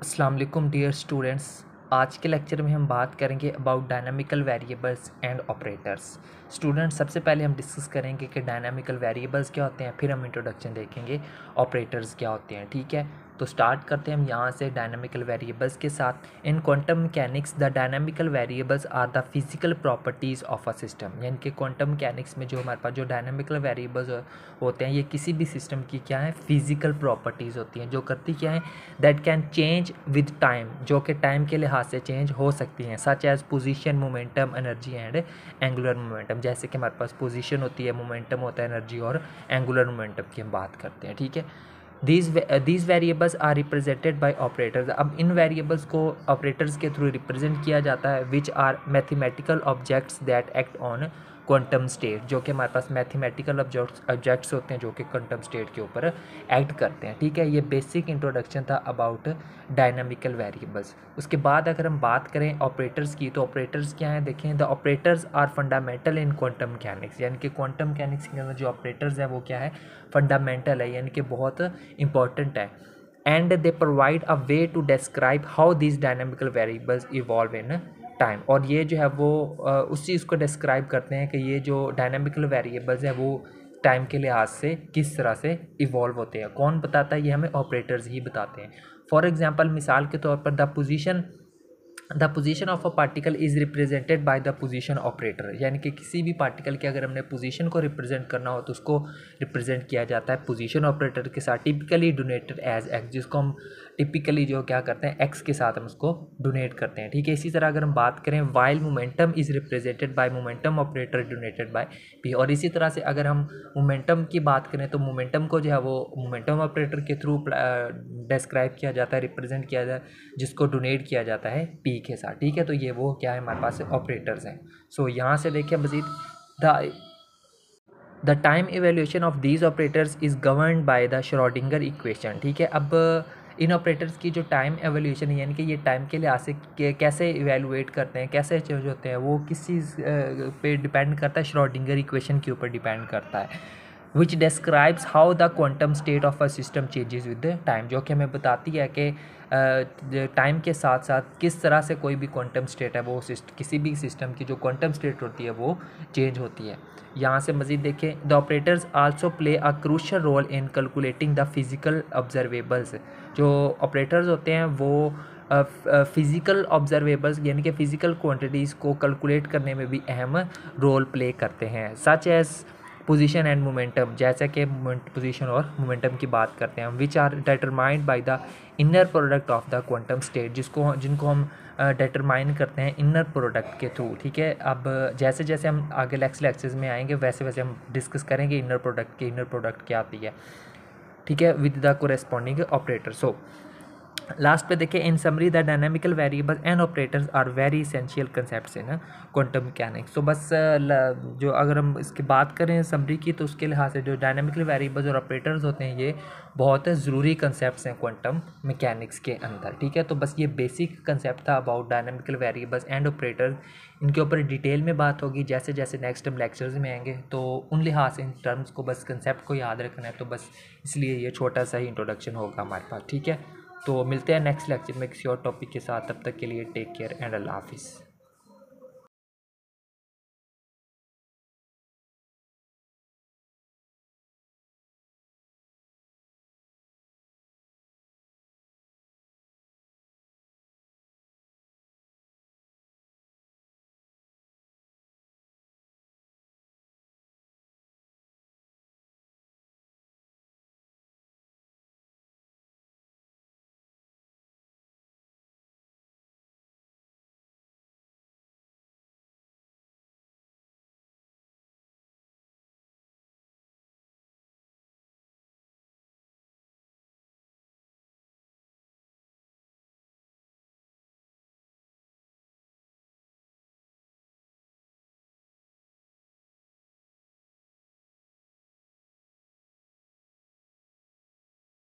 अस्सलाम वालेकुम dear students. आज के लेक्चर में हम बात करेंगे about dynamical variables and operators. Students, सबसे पहले हम डिस्कस करेंगे कि डायनामिकल वेरिएबल्स क्या होते हैं, फिर हम इंट्रोडक्शन देखेंगे ऑपरेटर्स क्या होते हैं। ठीक है, तो स्टार्ट करते हैं हम यहाँ से डायनामिकल वेरिएबल्स के साथ। In quantum mechanics the dynamical variables are the physical properties of a system. यानी कि क्वांटम मैकेनिक्स में जो हमारे पास जो डायनामिकल वेरिएबल्स होते हैं, ये किसी भी सिस्टम की क्या है, फिजिकल प्रॉपर्टीज़ होती हैं, जो करती क्या है, that can change with time, जो कि टाइम के लिहाज से चेंज हो सकती हैं, such as position, momentum, energy and angular momentum. जैसे कि हमारे पास पोजीशन होती है, मोमेंटम होता है, एनर्जी और एंगुलर मोमेंटम की हम बात करते हैं। ठीक है, these variables are represented by operators. अब इन वेरिएबल्स को ऑपरेटर्स के थ्रू रिप्रेजेंट किया जाता है, which are mathematical objects that act on quantum state, जो कि हमारे पास मैथमेटिकल ऑब्जेक्ट्स होते हैं जो कि क्वांटम स्टेट के ऊपर एक्ट करते हैं। ठीक है, ये बेसिक इंट्रोडक्शन था अबाउट डायनामिकल वेरिएबल्स। उसके बाद अगर हम बात करें ऑपरेटर्स की, तो ऑपरेटर्स क्या हैं, देखें, the operators are fundamental in quantum mechanics. यानी कि क्वांटम मैकेनिक्स के अंदर जो ऑपरेटर्स हैं वो क्या है, फंडामेंटल है, यानी कि बहुत इंपॉर्टेंट है। And they provide a way to describe how this dynamical variables evolve in time. और ये जो है वो उस चीज़ को डिस्क्राइब करते हैं कि ये जो डायनामिकल वेरिएबल्स हैं वो टाइम के लिहाज से किस तरह से इवॉल्व होते हैं। कौन बताता है, ये हमें ऑपरेटर्स ही बताते हैं। फॉर एग्जांपल, मिसाल के तौर पर the position of a particle is represented by the position operator. यानी कि किसी भी पार्टिकल के अगर हमने पोजीशन को रिप्रेजेंट करना हो तो उसको रिप्रेजेंट किया जाता है पोजीशन ऑपरेटर के साथ, टिपिकली डोनेटेड एज एक्स, जिसको हम टिपिकली जो क्या करते हैं, एक्स के साथ हम उसको डोनेट करते हैं। ठीक है, इसी तरह अगर हम बात करें, while momentum is represented by momentum operator donated by P. और इसी तरह से अगर हम मोमेंटम की बात करें तो मोमेंटम को जो है वो मोमेंटम ऑपरेटर के थ्रू डिस्क्राइब किया जाता है, रिप्रेजेंट किया जाता है, जिसको डोनेट किया जाता है पी के साथ। ठीक है, तो ये वो क्या है, हमारे पास ऑपरेटर्स हैं। सो यहाँ से देखिए मज़ीद, the time evolution of these operators is governed by the Schrodinger equation. ठीक है, अब इन ऑपरेटर्स की जो टाइम एवोल्यूशन है, यानी कि ये टाइम के लिहाज से कैसे इवेलुएट करते हैं, कैसे चेंज होते हैं, वो किस चीज़ पे डिपेंड करता है, श्रोडिंगर इक्वेशन के ऊपर डिपेंड करता है, which describes how the quantum state of a system changes with time, जो कि हमें बताती है कि टाइम के साथ साथ किस तरह से कोई भी क्वांटम स्टेट है वो किसी भी सिस्टम की जो क्वांटम स्टेट होती है वो चेंज होती है। यहाँ से मज़ीद देखें, the operators also play a crucial role in calculating the physical observables. जो ऑपरेटर्स होते हैं वो फिज़िकल ऑब्जर्वेबल्स यानी कि फ़िज़िकल क्वांटिटीज़ को कैलकुलेट करने में भी अहम रोल प्ले करते हैं, such as position and momentum. जैसे कि पोजीशन और मोमेंटम की बात करते हैं, which are determined by the inner product of the quantum state, जिनको हम डिटरमाइन करते हैं इनर प्रोडक्ट के थ्रू। ठीक है, अब जैसे जैसे हम आगे लेक्चर्स में आएंगे वैसे वैसे हम डिस्कस करेंगे इनर प्रोडक्ट क्या आती है। ठीक है, with the corresponding operator. So last पे देखिए, in summary the dynamical variable and operators are very essential concepts in quantum mechanics. तो बस जो अगर हम इसकी बात करें समरी की, तो उसके लिहाज से जो डायनामिकल वेरिएबल्स और ऑपरेटर्स होते हैं ये बहुत ज़रूरी कंसेप्ट्स हैं क्वांटम मैकेनिक्स के अंदर। ठीक है, तो बस ये बेसिक कंसेप्ट था about dynamical variables and operators. इनके ऊपर डिटेल में बात होगी जैसे जैसे नेक्स्ट हम लेक्चर्स में आएंगे, तो उन लिहाज से इन टर्म्स को बस कंसेप्ट को याद रखना है। तो बस इसलिए ये छोटा सा ही इंट्रोडक्शन होगा हमारे पास। ठीक है, तो मिलते हैं नेक्स्ट लेक्चर में किसी और टॉपिक के साथ। तब तक के लिए टेक केयर एंड अल्लाह हाफिज़।